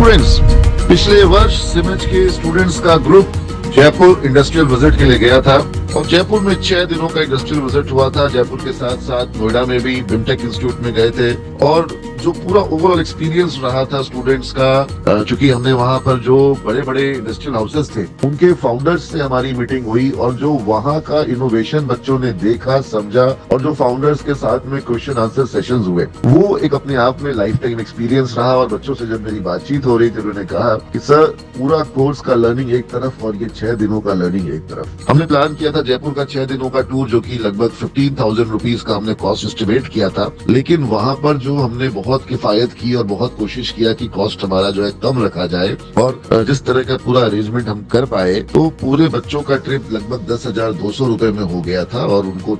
Students, पिछले वर्ष सिमच के स्टूडेंट्स का ग्रुप जयपुर इंडस्ट्रियल विजिट के लिए गया था और जयपुर में 6 दिनों का इंडस्ट्रियल विजिट हुआ था। जयपुर के साथ साथ नोएडा में भी बिमटेक इंस्टीट्यूट में गए थे और जो पूरा ओवरऑल एक्सपीरियंस रहा था स्टूडेंट्स का, चूंकि हमने वहां पर जो बड़े बड़े इंडस्ट्रियल हाउसेस थे उनके फाउंडर्स से हमारी मीटिंग हुई और जो वहां का इनोवेशन बच्चों ने देखा समझा और जो फाउंडर्स के साथ में क्वेश्चन आंसर सेशंस हुए, वो एक अपने आप में लाइफ टाइम एक्सपीरियंस रहा। और बच्चों से जब मेरी बातचीत हो रही थी उन्होंने कहा कि सर पूरा कोर्स का लर्निंग एक तरफ और ये 6 दिनों का लर्निंग एक तरफ। हमने प्लान किया था जयपुर का 6 दिनों का टूर, जो कि लगभग 15,000 रुपीज का हमने कॉस्ट एस्टिमेट किया था, लेकिन वहां पर जो हमने बहुत किफायत की और बहुत कोशिश किया कि कॉस्ट हमारा जो है कम रखा जाए और जिस तरह का पूरा अरेंजमेंट हम कर पाए तो पूरे बच्चों का ट्रिप लगभग 10,200 रुपए में हो गया था और उनको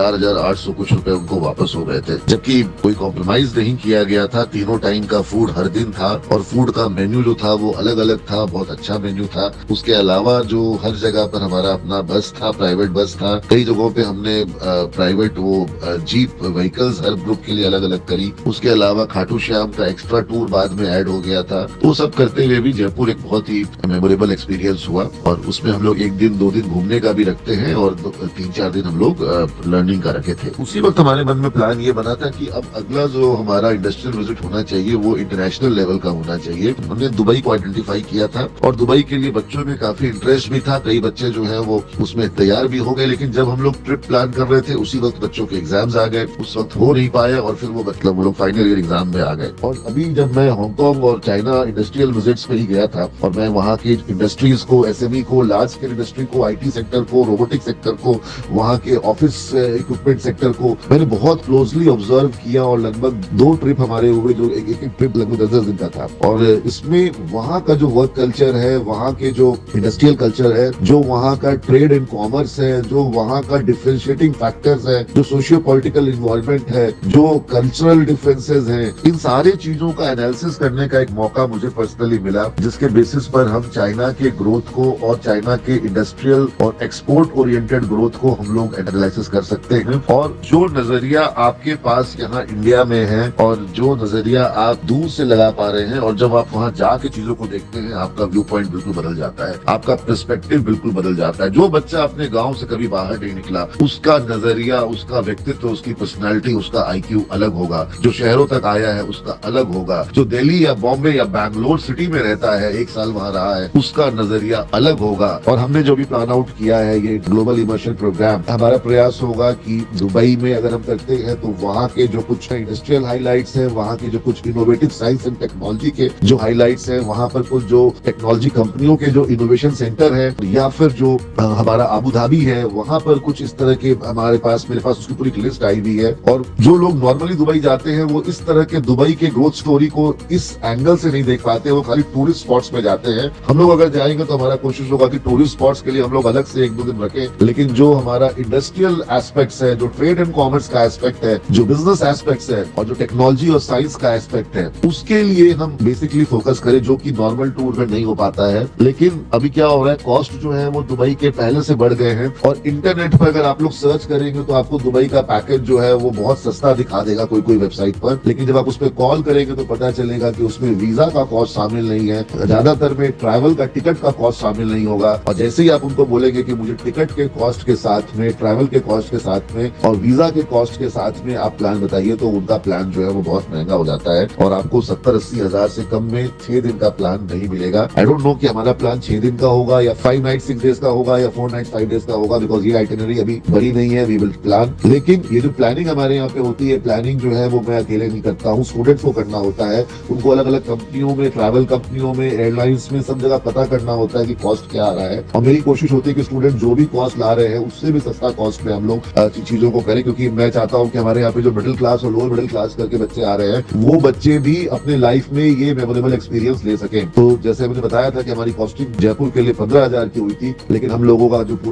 4,800 कुछ रुपए उनको वापस हो गए थे, जबकि कोई कॉम्प्रोमाइज नहीं किया गया था। तीनों टाइम का फूड हर दिन था और फूड का मेन्यू जो था वो अलग अलग था, बहुत अच्छा मेन्यू था। उसके अलावा जो हर जगह पर हमारा अपना बस था, प्राइवेट बस था, कई जगहों पे हमने प्राइवेट वो जीप व्हीकल्स हर ग्रुप के लिए अलग अलग करी। उसके अलावा खाटू श्याम का एक्स्ट्रा टूर बाद में ऐड हो गया था। वो सब करते हुए भी जयपुर एक बहुत ही मेमोरेबल एक्सपीरियंस हुआ और उसमें हम लोग 1 दिन 2 दिन घूमने का भी रखते हैं और 3-4 दिन हम लोग लर्निंग का रखे थे। उसी वक्त हमारे मन में प्लान ये बना था कि अब अगला जो हमारा इंडस्ट्रियल विजिट होना चाहिए वो इंटरनेशनल लेवल का होना चाहिए। हमने दुबई को आइडेंटिफाई किया था और दुबई के लिए बच्चों में काफी इंटरेस्ट भी था। कई बच्चे जो है वो उसमें तैयार भी हो गए, लेकिन जब हम लोग ट्रिप प्लान कर रहे थे उसी वक्त बच्चों के एग्जाम्स आ गए, उस वक्त हो नहीं पाया और फिर वो लोग फाइनल ईयर एग्जाम में आ गए। और अभी जब मैं हांगकांग और चाइना इंडस्ट्रियल विजिट्स पे ही गया था और मैं वहाँ की इंडस्ट्रीज को, एसएमई को, लार्ज स्केल इंडस्ट्री को, आईटी सेक्टर को, रोबोटिक सेक्टर को, वहाँ के ऑफिस इक्विपमेंट सेक्टर को मैंने बहुत क्लोजली ऑब्जर्व किया और लगभग 2 ट्रिप हमारे हुए, जो एक ट्रिप लगभग 10 दिन का था। और इसमें वहाँ का जो वर्क कल्चर है, वहाँ के जो इंडस्ट्रियल कल्चर है, जो वहाँ का ट्रेड एंड कॉमर्स है, जो वहाँ का डिफरेंशिएटिंग फैक्टर्स है, जो सोशियो पॉलिटिकल इन्वॉल्वमेंट है, जो कल्चरल डिफरेंसेस हैं, इन सारे चीजों का एनालिसिस करने का एक मौका मुझे पर्सनली मिला, जिसके बेसिस पर हम चाइना के ग्रोथ को और चाइना के इंडस्ट्रियल और एक्सपोर्ट ओरिएंटेड ग्रोथ को हम लोग एनालिसिस कर सकते हैं। और जो नजरिया आपके पास यहाँ इंडिया में है और जो नजरिया आप दूर से लगा पा रहे हैं और जब आप वहाँ जाके चीजों को देखते हैं, आपका व्यू पॉइंट बिल्कुल बदल जाता है, आपका पर्सपेक्टिव बिल्कुल बदल जाता है। जो बच्चा अपने गाँव से कभी बाहर नहीं निकला, उसका नजरिया, उसका व्यक्तित्व, उसकी पर्सनैलिटी, उसका IQ अलग होगा। जो शहरों तक आया है उसका अलग होगा। जो दिल्ली या बॉम्बे या बैंगलोर सिटी में रहता है, 1 साल वहाँ रहा है, उसका नजरिया अलग होगा। और हमने जो भी प्लान आउट किया है ये ग्लोबल इमर्शन प्रोग्राम, हमारा प्रयास होगा कि दुबई में अगर हम करते हैं तो वहाँ के जो कुछ इंडस्ट्रियल हाइलाइट्स हैं, वहाँ के जो कुछ इनोवेटिव साइंस एंड टेक्नोलॉजी के जो हाइलाइट्स हैं, वहाँ पर कुछ जो टेक्नोलॉजी कंपनियों के जो इनोवेशन सेंटर है, या फिर जो हमारा अबू धाबी है, वहाँ पर कुछ इस तरह के मेरे पास उसकी पूरी लिस्ट आई हुई है। और जो लोग नॉर्मली दुबई जाते हैं वो इस तरह के दुबई के ग्रोथ स्टोरी को इस एंगल से नहीं देख पाते, वो खाली टूरिस्ट स्पॉट्स में जाते हैं। हम लोग अगर जाएंगे तो हमारा कोशिश होगा कि टूरिस्ट स्पॉट्स के लिए हम लोग अलग से 1-2 दिन रखें, लेकिन जो हमारा इंडस्ट्रियल एस्पेक्ट्स है, जो ट्रेड एंड कॉमर्स का एस्पेक्ट है, जो बिजनेस एस्पेक्ट्स है और जो टेक्नोलॉजी और साइंस का एस्पेक्ट है, उसके लिए हम बेसिकली फोकस करें, जो कि नॉर्मल टूर में नहीं हो पाता है। लेकिन अभी क्या हो रहा है, कॉस्ट जो है वो दुबई के पहले से बढ़ गए हैं और इंटरनेट पर अगर आप लोग सर्च करेंगे तो आपको दुबई का पैकेज जो है वो बहुत सस्ता दिखा देगा कोई वेबसाइट पर, लेकिन जब आप उस पर कॉल करेंगे तो पता चलेगा कि उसमें वीजा का कॉस्ट शामिल नहीं है, ज्यादातर में ट्रैवल का टिकट का कॉस्ट शामिल नहीं होगा। और जैसे ही आप उनको बोलेंगे कि मुझे टिकट के कॉस्ट के साथ में, ट्रैवल के कॉस्ट के साथ में और वीजा के कॉस्ट के साथ में आप प्लान बताइए, तो उनका प्लान जो है वो बहुत महंगा हो जाता है और आपको 70-80 हजार से कम में 6 दिन का प्लान नहीं मिलेगा। आई डोंट नो कि हमारा प्लान 6 दिन का होगा या 5 नाइट 6 डेज का होगा या 4 नाइट 5 डेज का होगा, बिकॉज ये आइटिनरी अभी बड़ी नहीं है। वी विल प्लान, लेकिन ये जो प्लानिंग हमारे यहाँ पे होती है, प्लानिंग जो है वो मैं अकेले नहीं करता हूँ, स्टूडेंट्स को करना होता है। उनको अलग अलग कंपनियों में, ट्रैवल कंपनियों में, एयरलाइंस में, सब जगह पता करना होता है कि कॉस्ट क्या आ रहा है। और मेरी कोशिश होती है कि स्टूडेंट जो भी कॉस्ट ला रहे हैं उससे भी सस्ता कॉस्ट में हम लोग चीजों को करें, क्योंकि मैं चाहता हूँ कि हमारे यहाँ पे जो मिडिल क्लास और लोअर मिडिल क्लास करके बच्चे आ रहे हैं, वो बच्चे भी अपने लाइफ में ये मेमोरेबल एक्सपीरियंस ले सकें। तो जैसे मैंने बताया था कि हमारी कॉस्टिंग जयपुर के लिए 15,000 की हुई थी, लेकिन हम लोगों का जो पूरा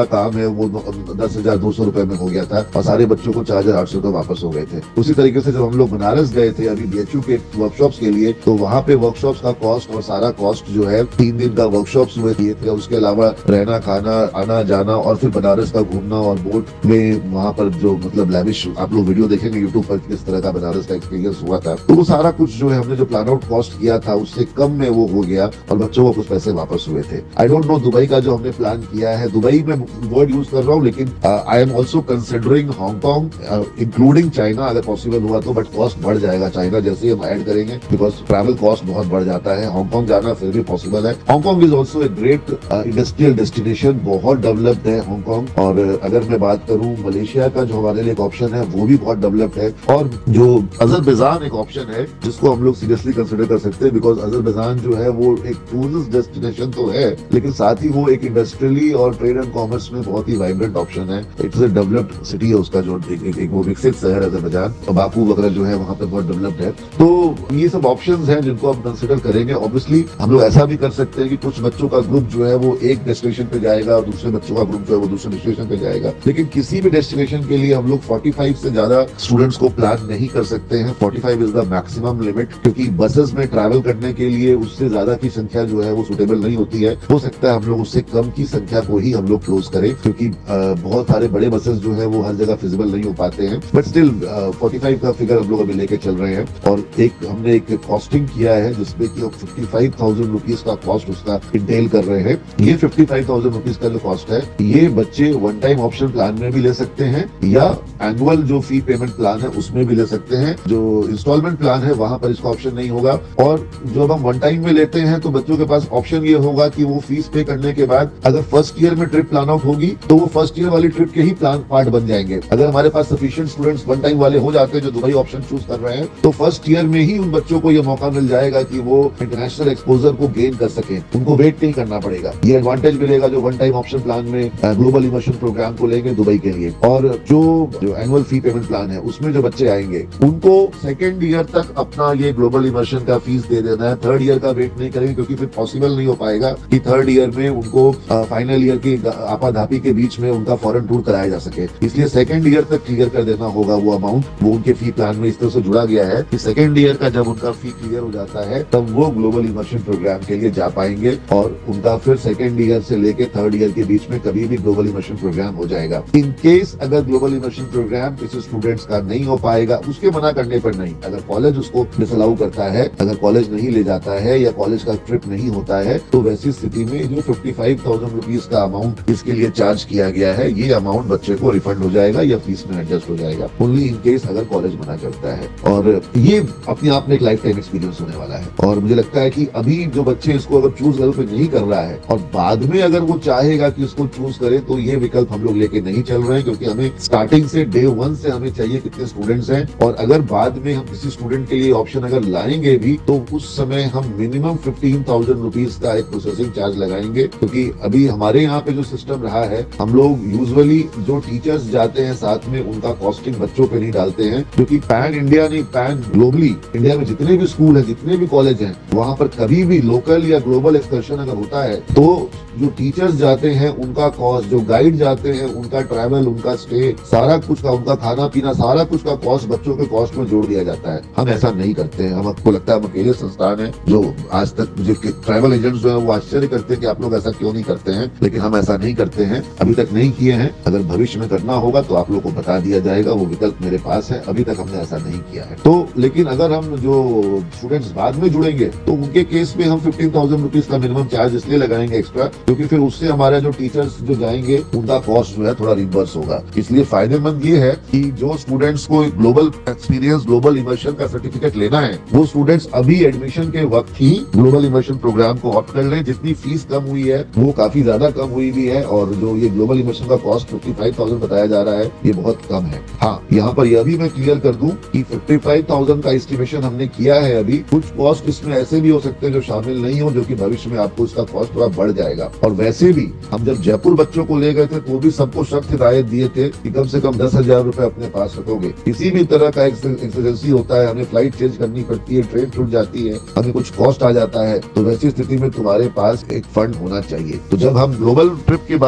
का काम है वो 10,200 रुपए में हो गया था और सारे बच्चों को 4,800 रुपए वापस हो गए थे। उसी तरीके से जब हम लोग बनारस गए थे अभी BHU के वर्कशॉप्स के लिए, तो वहाँ पे वर्कशॉप्स का कॉस्ट और सारा कॉस्ट जो है 3 दिन का वर्कशॉप्स हुए दिए थे, उसके अलावा रहना खाना आना जाना और फिर बनारस का घूमना और बोट में वहाँ पर जो मतलब लैविश आप लोग वीडियो देखेंगे यूट्यूब पर किस तरह का बनारस का एक्सपीरियंस हुआ था। तो वो सारा कुछ जो है हमने जो प्लान आउट कॉस्ट किया था उससे कम में वो हो गया और बच्चों को कुछ पैसे वापस हुए थे। आई डोंट नो दुबई का जो हमने प्लान किया है, दुबई में वर्ड यूज कर रहा हूँ, लेकिन I am also considering Hong Kong including China अगर पॉसिबल हुआ तो, बट कॉस्ट बढ़ जाएगा चाइना जैसे हम ऐड करेंगे बिकॉज ट्रैवल कॉस्ट बहुत बढ़ जाता है। हांगकांग जाना फिर भी पॉसिबल है। Hong Kong is also a great industrial destination, बहुत डेवलप्ड है हांगकांग। और अगर मैं बात करूं मलेशिया का जो हमारे लिए एक ऑप्शन है वो भी बहुत डेवलप्ड है, और जो अजरबैजान एक ऑप्शन है जिसको हम लोग सीरियसली कंसिडर कर सकते हैं बिकॉज अजरबैजान जो है वो एक टूरिस्ट डेस्टिनेशन तो है लेकिन साथ ही वो एक इंडस्ट्रियली और ट्रेड एंड कॉमर्स में बहुत ही वाइब्रेंट ऑप्शन है। इट्स ए डेवलप्ड सिटी है उसका, जो एक वो विकसित शहर अजरबैजान, बाकू वगैरह जो है वहाँ पे बहुत डेवलप्ड है। तो ये सब ऑप्शंस हैं जिनको हम कंसिडर करेंगे। ऑब्वियसली हम लोग ऐसा भी कर सकते हैं कि कुछ बच्चों का ग्रुप जो है वो एक डेस्टिनेशन पे जाएगा और दूसरे बच्चों का ग्रुप जो है वो दूसरे डेस्टिनेशन पे जाएगा, लेकिन किसी भी डेस्टिनेशन के लिए हम लोग 45 से ज्यादा स्टूडेंट्स को प्लान नहीं कर सकते हैं। 45 इज द मैक्सिमम लिमिट, क्योंकि बसेस में ट्रैवल करने के लिए उससे ज्यादा की संख्या जो है वो सुटेबल नहीं होती है। हो सकता है हम लोग उससे कम की संख्या को ही हम लोग क्लोज करें, क्योंकि बहुत सारे बड़े बसेस जो है वो हर जगह फिजिबल नहीं हो पाते हैं। बट स्टिल 45 का फिगर हम लोग अभी लेके चल रहे हैं। और हमने एक कॉस्टिंग किया है जिसमें कि 55,000 रुपीज का कॉस्ट उसका इंटेल कर रहे हैं। ये 55,000 रुपीज का जो कॉस्ट है ये बच्चे वन टाइम ऑप्शन प्लान में भी ले सकते हैं या एनुअल जो फी पेमेंट प्लान है उसमें भी ले सकते हैं। जो इंस्टॉलमेंट प्लान है वहां पर इसका ऑप्शन नहीं होगा। और जब हम वन टाइम में लेते हैं तो बच्चों के पास ऑप्शन ये होगा कि वो फीस पे करने के बाद अगर फर्स्ट ईयर में ट्रिप प्लान आउट होगी तो वो फर्स्ट ईयर वाली ट्रिप के ही प्लान पार्ट बन जाएंगे। अगर हमारे पास सफिशिएंट स्टूडेंट्स वन टाइम वाले हो जाते हैं जो दुबई ऑप्शन चूज कर रहे हैं, तो फर्स्ट ईयर में ही उन बच्चों को ये मौका मिल जाएगा कि वो इंटरनेशनल एक्सपोजर को गेन कर सके, उनको वेट नहीं करना पड़ेगा। ये एडवांटेज मिलेगा जो वन टाइम ऑप्शन प्लान में ग्लोबल इमर्शन प्रोग्राम को लेंगे दुबई के लिए। और जो एनुअल फी पेमेंट प्लान है उसमें जो बच्चे आएंगे उनको सेकेंड ईयर तक अपना ये ग्लोबल इमर्शन का फीस दे देना है। थर्ड ईयर का वेट नहीं करेंगे क्योंकि फिर पॉसिबल नहीं हो पाएगा कि थर्ड ईयर में उनको फाइनल ईयर की आपाधापी के बीच में उनका फॉरेन टूर कराया जा सके। इसलिए सेकेंड ईयर तक क्लियर कर देना होगा वो अमाउंट। वो उनके फी प्लान में इस तरह से जुड़ा गया है कि सेकेंड ईयर का जब उनका फी क्लियर हो जाता है तब वो ग्लोबल इमर्शन प्रोग्राम के लिए जा पाएंगे और उनका फिर सेकेंड ईयर से लेके थर्ड ईयर के बीच में कभी भी ग्लोबल इमर्शन प्रोग्राम हो जाएगा। इन केस अगर ग्लोबल इमर्शन प्रोग्राम किसी स्टूडेंट्स का नहीं हो पाएगा, उसके मना करने पर नहीं, अगर कॉलेज उसको डिसअलाउ करता है, अगर कॉलेज नहीं ले जाता है या कॉलेज का ट्रिप नहीं होता है, तो वैसी स्थिति में जो 55,000 रुपीज का अमाउंट इसके लिए चार्ज किया गया है ये अमाउंट बच्चे को रिफंड हो जाएगा या फीस में एडजस्ट हो जाएगा, ओनली इन केस अगर कॉलेज मना करता है। और ये अपने आप में एक लाइफ टाइम एक्सपीरियंस होने वाला है। और मुझे लगता है कि अभी जो बच्चे इसको अगर चूज लेवल पे नहीं कर रहा है और बाद में अगर वो चाहेगा कि इसको चूज करे, तो ये विकल्प हम लोग लेके नहीं चल रहे हैं, क्योंकि हमें स्टार्टिंग से डे 1 से हमें चाहिए कितने स्टूडेंट्स हैं। और अगर बाद में हम किसी स्टूडेंट के लिए ऑप्शन अगर लाएंगे भी तो उस समय हम मिनिमम 15,000 रुपीज का एक प्रोसेसिंग चार्ज लगाएंगे, क्योंकि अभी हमारे यहाँ पे जो सिस्टम रहा है, हम लोग यूजुअली जो टीचर्स जाते हैं साथ में उनका कॉस्टिंग बच्चों पे नहीं डालते हैं, क्योंकि पैन इंडिया नहीं पैन ग्लोबली इंडिया में जितने भी स्कूल है, जितने भी कॉलेज हैं, वहाँ पर कभी भी लोकल या ग्लोबल एक्सकर्शन अगर होता है तो जो टीचर्स जाते हैं उनका कॉस्ट, जो गाइड जाते हैं उनका ट्रैवल, उनका स्टे, सारा कुछ का, उनका खाना पीना, सारा कुछ का कॉस्ट बच्चों के कॉस्ट में जोड़ दिया जाता है। हम ऐसा नहीं करते हैं। हमको लगता है हम अकेले संस्थान है जो आज तक मुझे ट्रैवल एजेंट्स जो है वो आश्चर्य करते हैं कि आप लोग ऐसा क्यों नहीं करते हैं, लेकिन हम ऐसा नहीं करते हैं, अभी तक नहीं किए हैं। अगर भविष्य में करना होगा तो आप लोग को बता दिया जाएगा, वो विकल्प मेरे पास है। अभी तक हमने ऐसा नहीं किया है। तो लेकिन अगर हम जो स्टूडेंट्स बाद में जुड़ेंगे तो उनके केस में हम 15,000 रुपीज का मिनिमम चार्ज इसलिए लगाएंगे एक्स्ट्रा, क्योंकि फिर उससे हमारे जो टीचर्स जो जाएंगे उनका कॉस्ट जो है थोड़ा रिवर्स होगा। इसलिए फायदेमंद ये है कि जो स्टूडेंट्स को ग्लोबल एक्सपीरियंस, ग्लोबल इमर्शन का सर्टिफिकेट लेना है, वो स्टूडेंट्स अभी एडमिशन के वक्त ही ग्लोबल इमर्शन प्रोग्राम को ऑप्ट कर लें। जितनी फीस कम हुई है वो काफी ज्यादा कम हुई भी है, और जो ये ग्लोबल इमर्शन का कॉस्ट 55,000 बताया जा रहा है ये बहुत कम है। हाँ, यहाँ पर यह भी मैं क्लियर कर दूं कि 55,000 का एस्टिमेशन हमने किया है। अभी कुछ कॉस्ट इसमें ऐसे भी हो सकते हैं जो शामिल नहीं हो, जो कि भविष्य में आपको इसका कॉस्ट थोड़ा बढ़ जाएगा। और वैसे भी हम जब जयपुर बच्चों को ले गए थे तो भी सबको शर्त हिदायत दिए थे कि कम से कम 10,000 रुपए अपने पास रखोगे। किसी भी तरह का एक्सीडेंसी होता है, हमें फ्लाइट चेंज करनी पड़ती है, ट्रेन छूट जाती है, हमें कुछ कॉस्ट आ जाता है, तो वैसी स्थिति में तुम्हारे पास एक फंड होना चाहिए। तो जब हम ग्लोबल ट्रिप की बात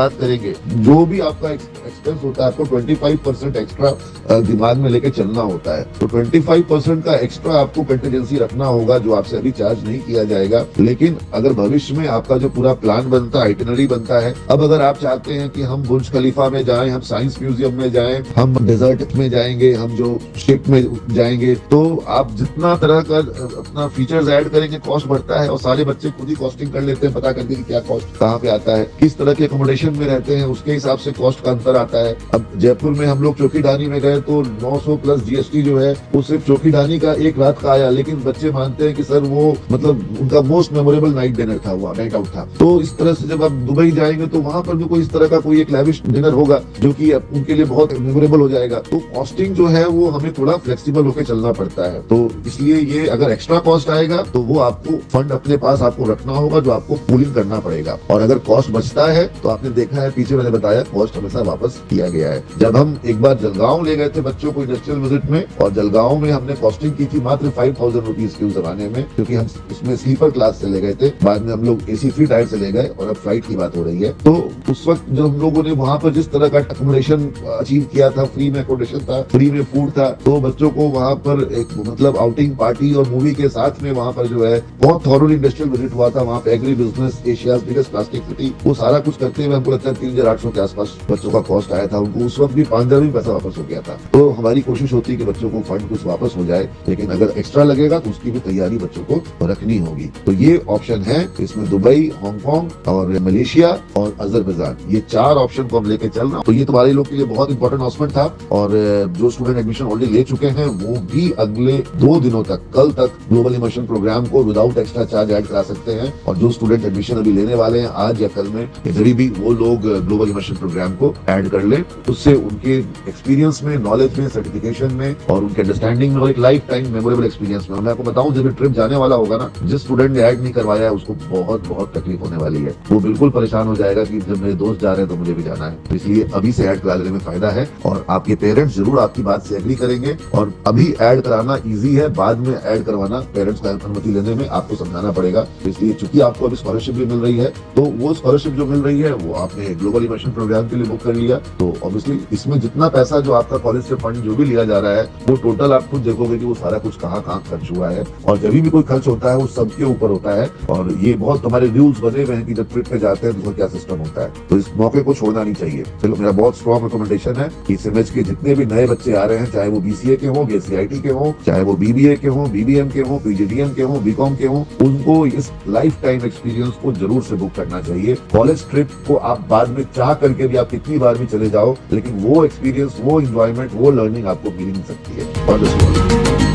बात करेंगे, जो भी आपका एक्सपेंस होता है आपको 25% एक्स्ट्रा दिमाग में लेके चलना होता है। तो 25% का एक्स्ट्रा आपको कंटिजेंसी रखना होगा, जो आपसे अभी चार्ज नहीं किया जाएगा। लेकिन अगर भविष्य में आपका जो पूरा प्लान बनता है, आइटिनरी बनता है, अब अगर आप चाहते हैं कि हम बुर्ज खलीफा में जाएं, हम साइंस म्यूजियम में जाएं, हम डेजर्ट में जाएंगे, हम जो शिप में जाएंगे, तो आप जितना तरह का अपना फीचर्स ऐड करेंगे कॉस्ट बढ़ता है। और सारे बच्चे खुद ही कॉस्टिंग कर लेते हैं, पता करके कि क्या कॉस्ट कहाँ पे आता है, किस तरह के अकोमोडेशन में रहते हैं, उसके हिसाब से कॉस्ट का अंतर आता है। अब जयपुर में हम लोग चौकीडानी में गए तो 900 प्लस जीएसटी जो है वो सिर्फ चौकीडानी का एक रात का आया। लेकिन बच्चे मानते हैं कि सर वो मतलब उनका मोस्ट मेमोरेबल नाइट डिनर था, वो नाइट आउट था। तो इस तरह से जब आप दुबई जाएंगे तो वहां पर भी कोई इस तरह का कोई एक लैविश डिनर होगा जो कि उनके लिए बहुत मेमोरेबल हो जाएगा। तो कॉस्टिंग जो है वो हमें थोड़ा फ्लेक्सिबल होकर चलना पड़ता है। तो इसलिए ये अगर एक्स्ट्रा कॉस्ट आएगा तो वो आपको फंड अपने पास आपको रखना होगा, जो आपको पूलिंग करना पड़ेगा। और अगर कॉस्ट बचता है तो आपने देखा है, पीछे मैंने बताया, कॉस्ट हमेशा वापस किया गया है। जब हम एक बार जलगांव ले गए थे बच्चों को इंडस्ट्रियल विजिट में, और जलगांव में हमने कॉस्टिंग की थी मात्र 5000 रुपीज के उस जमाने में, क्योंकि हम उसमें स्लीपर क्लास से ले गए थे। बाद में हम लोग एसी फ्री टायर से ले गए और अब फ्लाइट की बात हो रही है। तो उस वक्त जब हम लोगों ने वहां पर जिस तरह का अकोमोडेशन अचीव किया था, फ्री में अकोमोडेशन था, फ्री में फूड था, तो बच्चों को वहां पर एक मतलब आउटिंग पार्टी और मूवी के साथ में वहां पर जो है बहुत थॉरोली इंडस्ट्रियल विजिट हुआ था। वहां पे agri business, Asia's biggest plastic city, वो सारा कुछ करते हुए हमको लगता है 3800 के आसपास बच्चों का कॉस्ट आया था। उनको उस वक्त भी 5000 भी पैसा वापस हो गया था। तो हमारी कोशिश होती है कि बच्चों को फंड कुछ वापस हो जाए, लेकिन अगर एक्स्ट्रा लगेगा तो उसकी भी तैयारी बच्चों को रखनी होगी। तो ये ऑप्शन है, इसमें दुबई, हांगकांग और मलेशिया और अजरबैजान, ये 4 ऑप्शन को हम लेके चल रहे हैं। तो ये तुम्हारे लोग के लिए बहुत इंपॉर्टेंट अनाउंसमेंट था। और जो स्टूडेंट एडमिशन ऑलरेडी ले चुके हैं वो भी अगले 2 दिनों तक, कल तक ग्लोबल इमर्शन प्रोग्राम को विदाउट एक्स्ट्रा चार्ज ऐड करा सकते हैं। और जो स्टूडेंट एडमिशन अभी लेने वाले हैं आज या कल में, जब भी वो लोग ग्लोबल इमर्शन प्रोग्राम को ऐड कर ले, उससे उनके एक्सपीरियंस में, नॉलेज में, सर्टिफिकेशन में और उनके अंडरस्टैंडिंग में और एक लाइफ टाइम मेमोरेबल एक्सपीरियंस में। मैं आपको बताऊं, जब ट्रिप जाने वाला होगा ना, जिस स्टूडेंट ने ऐड नहीं करवाया है उसको बहुत बहुत तकलीफ होने वाली है। वो बिल्कुल परेशान हो जाएगा कि जब मेरे दोस्त जा रहे हैं तो मुझे भी जाना है। तो इसलिए अभी से ऐड करा लेने में फायदा है। और आपके पेरेंट्स जरूर आपकी बात से एग्री करेंगे। और अभी ऐड कराना इजी है, बाद में ऐड करवाना पेरेंट्स का अनुमति लेने में आपको समझाना पड़ेगा। तो इसलिए चूंकि आपको अभी स्कॉलरशिप भी मिल रही है, तो वो स्कॉलरशिप जो मिल रही है वो आपने ग्लोबल इमर्शन प्रोग्राम के लिए बुक कर लिया, तो ऑब्वियसली इसमें जितना पैसा जो आपका कॉलेज से फंड जो भी लिया जा रहा है वो टोटल आप खुद देखोगे कि वो सारा कुछ कहाँ खर्च हुआ है। और जब भी कोई खर्च होता है वो सबके ऊपर होता है। और ये बहुत हमारे रूल्स बने हुए हैं कि जब ट्रिप पे जाते हैं तो क्या सिस्टम होता है। तो इस मौके को छोड़ना नहीं चाहिए। चलो, मेरा बहुत स्ट्रॉन्ग रिकमेंडेशन है कि सिमेज के जितने भी नए बच्चे आ रहे हैं, चाहे वो बीसीए के हों, सीआईटी के हों, चाहे वो बीबीए के हों, बीबीएम के हों, पीजीडीएम के हों, बीकॉम के हों, उनको इस लाइफ टाइम एक्सपीरियंस को जरूर से बुक करना चाहिए। कॉलेज ट्रिप को आप बाद में चाह करके भी आप कितनी बार भी चले जाओ, लेकिन वो एक्सपीरियंस, वो एंजॉयमेंट, वो लर्निंग आपको मिल नहीं सकती है।